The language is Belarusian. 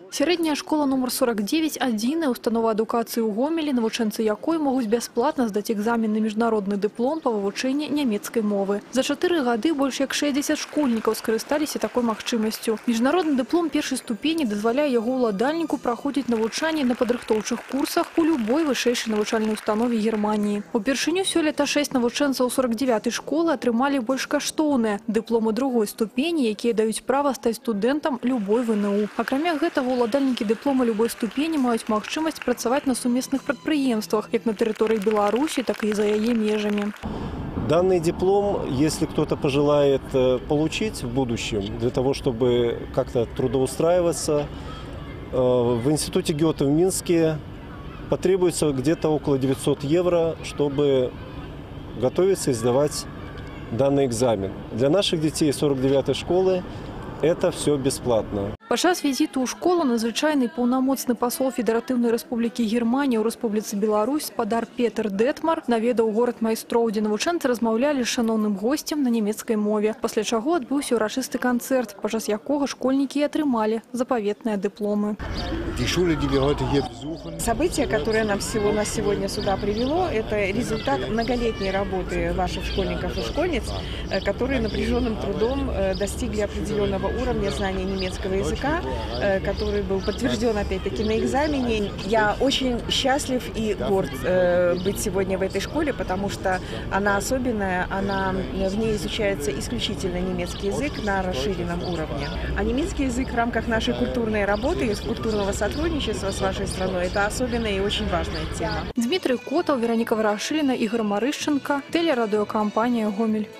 Сярэдняя школа номер 49 – адзіная установа адукацыі ў Гомелі, навучэнцы якой могуць бясплатна здаць экзамен на міжнародны дыплом па вывучэнні нямецкай мовы. За 4 гады больш як 60 школьнікаў скарысталіся такой магчымасцю. Міжнародны дыплом першай ступені дазваляе яго ўладальніку праходзіць навучанне на падрыхтоўчых курсах у любой вышэйшай навучальнай установе Германії. Упершыню сёлета 6 навучэнцаў 49-й школы атрымалі больш каштоўныя дыпломы другой ступені, якія даюць права стаць студэнтам любой ВНУ. Акрамя гэтага, уладальнікі дыплома любой ступені маюць магчымасць працаваць на сумесных прадпрыемствах, як на тэрыторыі Беларусі, так і за яе межамі. Данный диплом, если кто-то пожелает получить в будущем, для того, чтобы как-то трудоустраиваться, в институте Гёте в Минске потребуется где-то около 900 евро, чтобы готовиться и сдавать данный экзамен. Для наших детей 49-й школы это все бесплатно. Падчас візіту ў школу надзвычайны паўнамоцны пасол Федэратыўнай Рэспублікі Германія ў Рэспубліцы Беларусь спадар Петр Детмар наведаў горад майстроў, дзе навучэнцы размаўлялі з шаноўным госцем на нямецкай мове. Пасля чаго адбыўся ўрачысты канцэрт, падчас якога школьнікі і атрымалі запаветныя дыпломы. Событие, которое нас сегодня сюда привело, это результат многолетней работы ваших школьников и школьниц, которые напряженным трудом достигли определенного уровня знания немецкого языка, который был подтвержден опять-таки на экзамене. Я очень счастлив и горд быть сегодня в этой школе, потому что она особенная, в ней изучается исключительно немецкий язык на расширенном уровне. А немецкий язык в рамках нашей культурной работы и культурного сотрудничества с вашей страной – это особенная и очень важная тема. Дмитрий Котов, Вероника Ворошилина, Игорь Марыщенко, телерадиокомпания «Гомель».